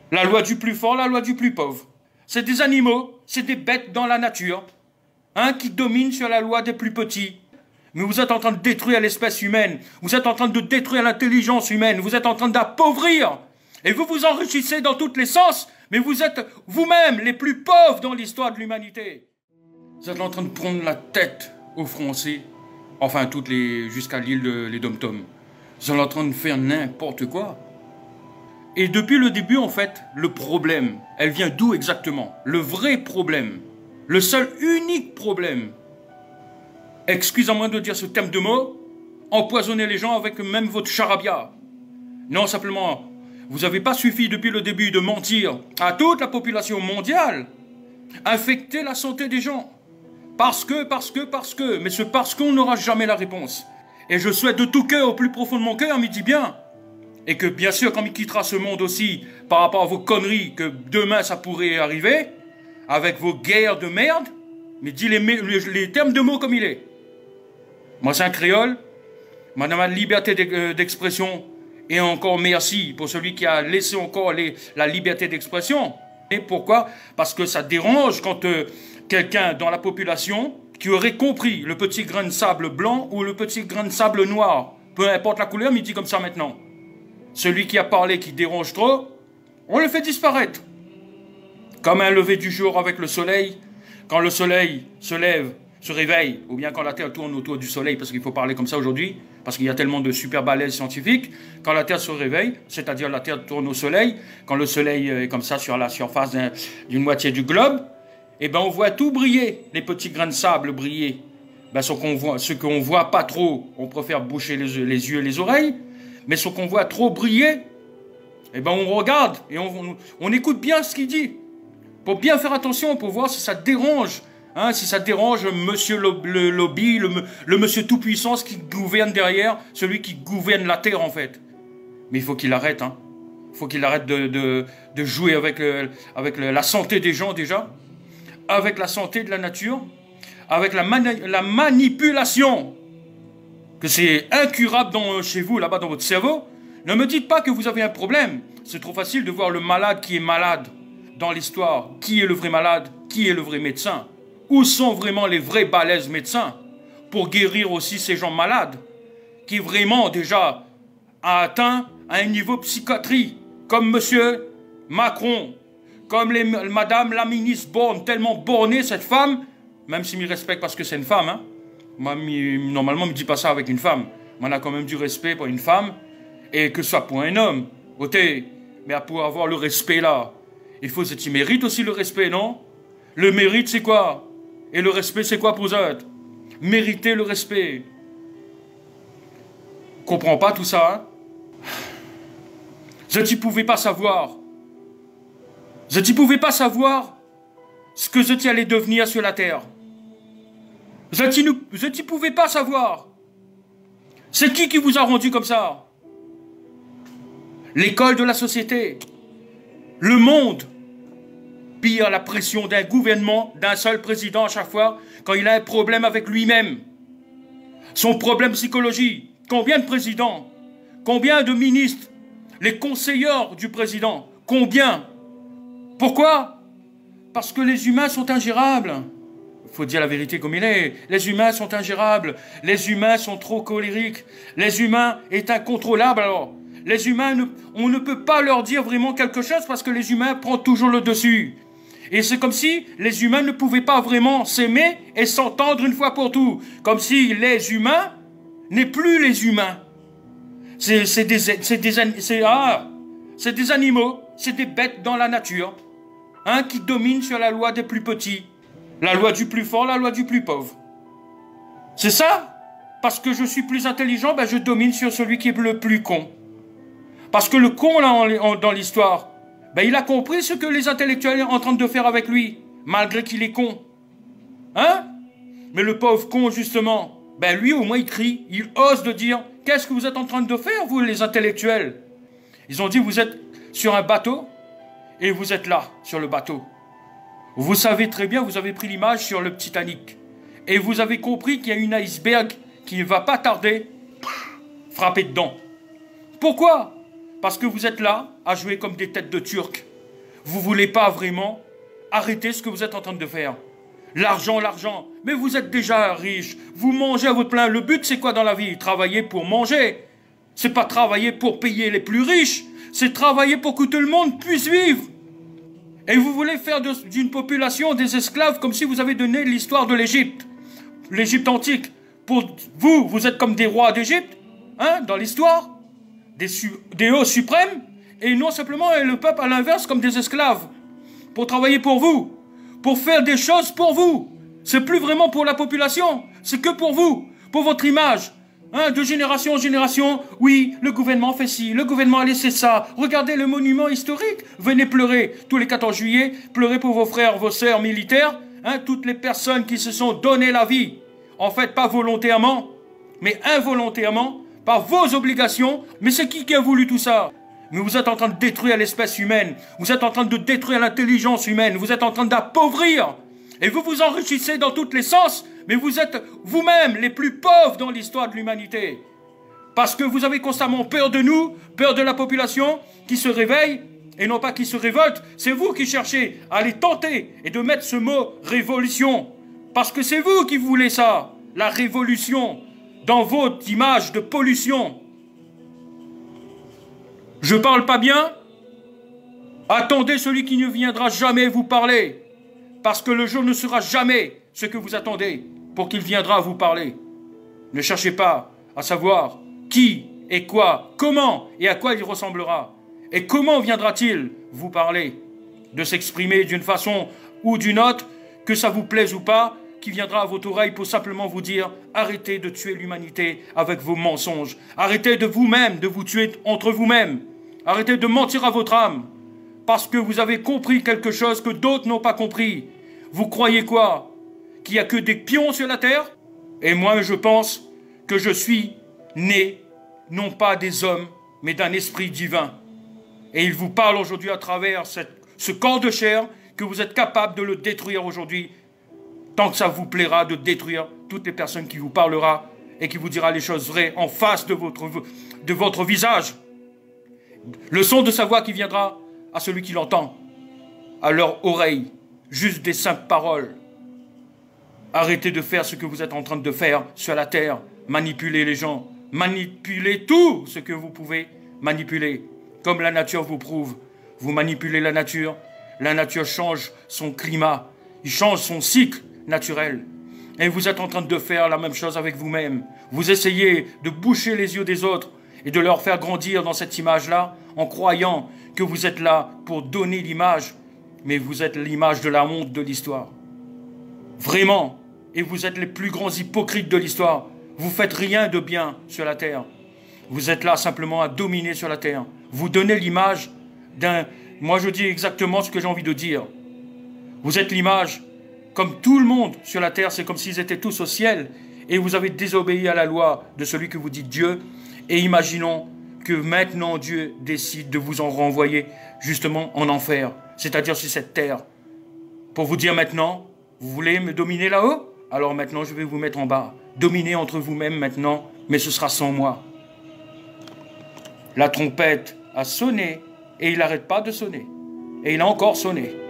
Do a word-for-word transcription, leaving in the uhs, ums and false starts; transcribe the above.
La loi du plus fort, la loi du plus pauvre. C'est des animaux, c'est des bêtes dans la nature, hein, qui dominent sur la loi des plus petits. Mais vous êtes en train de détruire l'espèce humaine, vous êtes en train de détruire l'intelligence humaine, vous êtes en train d'appauvrir. Et vous vous enrichissez dans tous les sens, mais vous êtes vous-même les plus pauvres dans l'histoire de l'humanité. Vous êtes en train de prendre la tête aux Français, enfin toutes les jusqu'à l'île de les Dom-Tom. Vous êtes en train de faire n'importe quoi. Et depuis le début, en fait, le problème, elle vient d'où exactement? Le vrai problème, le seul unique problème, excusez-moi de dire ce terme de mot, empoisonner les gens avec même votre charabia. Non, simplement, vous n'avez pas suffi depuis le début de mentir à toute la population mondiale, infecter la santé des gens. Parce que, parce que, parce que, mais ce parce qu'on n'aura jamais la réponse. Et je souhaite de tout cœur, au plus profond de mon cœur, mais dis bien, et que bien sûr, quand il quittera ce monde aussi, par rapport à vos conneries, que demain ça pourrait arriver, avec vos guerres de merde, mais dis les, les, les termes de mots comme il est. Moi, c'est un créole, madame a la liberté d'expression, et encore merci pour celui qui a laissé encore les, la liberté d'expression. Et pourquoi? Parce que ça dérange quand euh, quelqu'un dans la population qui aurait compris le petit grain de sable blanc ou le petit grain de sable noir, peu importe la couleur, mais il dit comme ça maintenant. Celui qui a parlé, qui dérange trop, on le fait disparaître. Comme un lever du jour avec le soleil, quand le soleil se lève, se réveille, ou bien quand la Terre tourne autour du soleil, parce qu'il faut parler comme ça aujourd'hui, parce qu'il y a tellement de super balaises scientifiques, quand la Terre se réveille, c'est-à-dire la Terre tourne au soleil, quand le soleil est comme ça sur la surface d'une moitié du globe, eh ben on voit tout briller, les petits grains de sable briller. Ben ce qu'on voit, ce qu'on voit pas trop, on préfère boucher les, les yeux et les oreilles, mais ce qu'on voit trop briller, eh ben on regarde et on, on, on écoute bien ce qu'il dit. Pour bien faire attention, pour voir si ça dérange, hein, si ça dérange monsieur le, le lobby, le, le monsieur tout-puissant qui gouverne derrière, celui qui gouverne la terre en fait. Mais il faut qu'il arrête, hein. Il faut qu'il arrête de, de, de jouer avec, le, avec le, la santé des gens déjà, avec la santé de la nature, avec la, mani la manipulation, que c'est incurable dans, chez vous, là-bas dans votre cerveau. Ne me dites pas que vous avez un problème. C'est trop facile de voir le malade qui est malade dans l'histoire. Qui est le vrai malade? Qui est le vrai médecin? Où sont vraiment les vrais balèzes médecins pour guérir aussi ces gens malades qui vraiment déjà a atteint à un niveau psychiatrie, comme monsieur Macron, comme les, madame la ministre Borne, tellement bornée cette femme, même s'il me respecte parce que c'est une femme, hein. Moi, normalement, on ne me dit pas ça avec une femme. On a quand même du respect pour une femme, et que ce soit pour un homme. Ok, mais pour avoir le respect là, il faut que tu mérites aussi le respect, non? Le mérite, c'est quoi? Et le respect, c'est quoi pour vous autres? Mériter le respect. On ne comprend pas tout ça, hein? Je ne pouvais pas savoir. Je ne pouvais pas savoir ce que je allais devenir sur la terre. Je ne pouvais pas savoir. C'est qui qui vous a rendu comme ça? L'école de la société. Le monde. Pire la pression d'un gouvernement, d'un seul président à chaque fois, quand il a un problème avec lui-même. Son problème psychologique. Combien de présidents? Combien de ministres? Les conseillers du président? Combien? Pourquoi? Parce que les humains sont ingérables. Il faut dire la vérité comme il est. Les humains sont ingérables. Les humains sont trop colériques. Les humains sont incontrôlables alors. Les humains, ne, on ne peut pas leur dire vraiment quelque chose parce que les humains prennent toujours le dessus. Et c'est comme si les humains ne pouvaient pas vraiment s'aimer et s'entendre une fois pour tout. Comme si les humains n'est plus les humains. C'est des, des, ah, des animaux, c'est des bêtes dans la nature, hein, qui dominent sur la loi des plus petits. La loi du plus fort, la loi du plus pauvre. C'est ça? Parce que je suis plus intelligent, ben je domine sur celui qui est le plus con. Parce que le con, là, en, en, dans l'histoire, ben il a compris ce que les intellectuels sont en train de faire avec lui, malgré qu'il est con. Hein? Mais le pauvre con, justement, ben lui, au moins, il crie, il ose de dire, qu'est-ce que vous êtes en train de faire, vous, les intellectuels? Ils ont dit, vous êtes sur un bateau, et vous êtes là, sur le bateau. Vous savez très bien, vous avez pris l'image sur le Titanic. Et vous avez compris qu'il y a une iceberg qui ne va pas tarder frapper dedans. Pourquoi? Parce que vous êtes là à jouer comme des têtes de Turcs. vous ne voulez pas vraiment arrêter ce que vous êtes en train de faire. L'argent, l'argent. Mais vous êtes déjà riche. Vous mangez à votre plein. Le but, c'est quoi dans la vie? Travailler pour manger. C'est pas travailler pour payer les plus riches. C'est travailler pour que tout le monde puisse vivre. Et vous voulez faire d'une population des esclaves comme si vous avez donné l'histoire de l'Égypte. L'Égypte antique. Pour vous, vous êtes comme des rois d'Égypte, hein, dans l'histoire. Des, des hauts suprêmes. Et non simplement et le peuple à l'inverse comme des esclaves. Pour travailler pour vous. Pour faire des choses pour vous. C'est plus vraiment pour la population. C'est que pour vous. Pour votre image. Hein, de génération en génération, oui, le gouvernement fait ci, le gouvernement a laissé ça. Regardez le monument historique. Venez pleurer tous les quatorze juillet, pleurer pour vos frères, vos sœurs militaires, hein, toutes les personnes qui se sont donné la vie. En fait, pas volontairement, mais involontairement, par vos obligations. Mais c'est qui qui a voulu tout ça? Mais vous êtes en train de détruire l'espèce humaine. Vous êtes en train de détruire l'intelligence humaine. Vous êtes en train d'appauvrir. Et vous vous enrichissez dans tous les sens. Mais vous êtes vous-même les plus pauvres dans l'histoire de l'humanité. Parce que vous avez constamment peur de nous, peur de la population qui se réveille, et non pas qui se révolte. C'est vous qui cherchez à les tenter et de mettre ce mot « révolution ». Parce que c'est vous qui voulez ça, la révolution, dans votre image de pollution. Je parle pas bien? Attendez celui qui ne viendra jamais vous parler. Parce que le jour ne sera jamais ce que vous attendez pour qu'il viendra vous parler. Ne cherchez pas à savoir qui et quoi, comment et à quoi il ressemblera. Et comment viendra-t-il vous parler? De s'exprimer d'une façon ou d'une autre, que ça vous plaise ou pas, qui viendra à votre oreille pour simplement vous dire « Arrêtez de tuer l'humanité avec vos mensonges. Arrêtez de vous-même, de vous tuer entre vous-même. Arrêtez de mentir à votre âme. Parce que vous avez compris quelque chose que d'autres n'ont pas compris. Vous croyez quoi? Qu'il n'y a que des pions sur la terre? Et moi, je pense que je suis né, non pas des hommes, mais d'un esprit divin. Et il vous parle aujourd'hui à travers cette, ce corps de chair que vous êtes capable de le détruire aujourd'hui, tant que ça vous plaira de détruire toutes les personnes qui vous parlera et qui vous dira les choses vraies en face de votre, de votre visage. Le son de sa voix qui viendra à celui qui l'entend, à leur oreille, juste des simples paroles. Arrêtez de faire ce que vous êtes en train de faire sur la terre. Manipulez les gens. Manipulez tout ce que vous pouvez manipuler. Comme la nature vous prouve. Vous manipulez la nature. La nature change son climat. Il change son cycle naturel. Et vous êtes en train de faire la même chose avec vous-même. Vous essayez de boucher les yeux des autres et de leur faire grandir dans cette image-là en croyant que vous êtes là pour donner l'image. Mais vous êtes l'image de la honte de l'histoire. Vraiment. Et vous êtes les plus grands hypocrites de l'histoire. Vous faites rien de bien sur la terre. Vous êtes là simplement à dominer sur la terre. Vous donnez l'image d'un... Moi, je dis exactement ce que j'ai envie de dire. Vous êtes l'image, comme tout le monde sur la terre, c'est comme s'ils étaient tous au ciel. Et vous avez désobéi à la loi de celui que vous dites Dieu. Et imaginons que maintenant Dieu décide de vous en renvoyer justement en enfer. C'est-à-dire sur cette terre. Pour vous dire maintenant, vous voulez me dominer là-haut? Alors maintenant, je vais vous mettre en bas. Dominez entre vous-même maintenant, mais ce sera sans moi. La trompette a sonné, et il n'arrête pas de sonner. Et il a encore sonné.